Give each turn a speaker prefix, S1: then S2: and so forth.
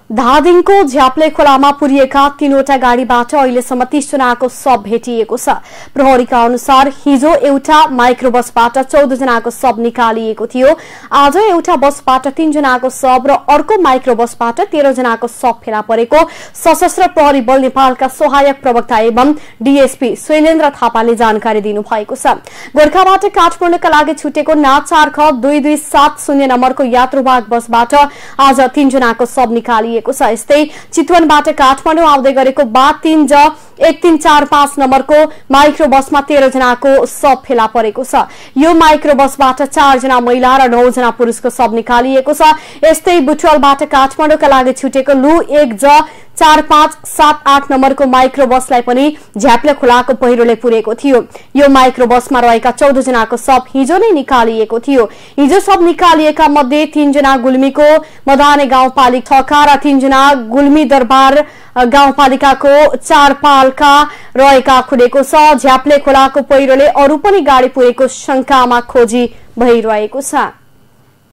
S1: धादिङको झ्याप्ले खोलामा पुरिएका 3वटा गाडीबाट अहिलेसम्म 30 जनाको शव भेटिएको छ। प्रहरीका अनुसार हिजो एउटा माइक्रो बसबाट 14 जनाको शव निकालिएको थियो। आज एउटा बसबाट 3 जनाको शव र अर्को माइक्रो बसबाट 13 जनाको शव फेला परेको सशस्त्र प्रहरी बल नेपालका सहायक प्रवक्ता एवं डीएसपी शैलेन्द्र थापाले जानकारी दिनुभएको छ। गोरखाबाट काठमाडौँका लागि छुटेको ना4ख 2270 नम्बरको यात्रुवाहक बसबाट आज 3 जनाको शव निकालिएको छ। यस्तै चितवनबाट काठमाडौँ आउँदै गरेको बा3J1345 नम्बरको माइक्रो बसमा 13 जनाको शव फेला परेको छ। यो माइक्रो बसबाट 4 जना महिला र 9 जना पुरुषको शव निकालिएको छ। यस्तै बुटवलबाट काठमाडौँका लागि छुटेको लु1J4578 नम्बरको माइक्रो बसलाई पनि झ्याप्ले खोलाको पहिरोले पुरेको थियो। यो माइक्रो बसमा रहेका 14 जनाको शव हिजो नै निकालिएको थियो। हिजो शव निकालिएका मध्ये 3 जना गुल्मीको मदाने गाउँपालिका ठका र 3 जना गुल्मी दरबार गाउँपालिकाको चारपालका रहेका खुलेको छ। झ्याप्ले खोलाको पहिरोले अरू पनि गाडी पुरेको शंकामा खोजी भइरहेको छ।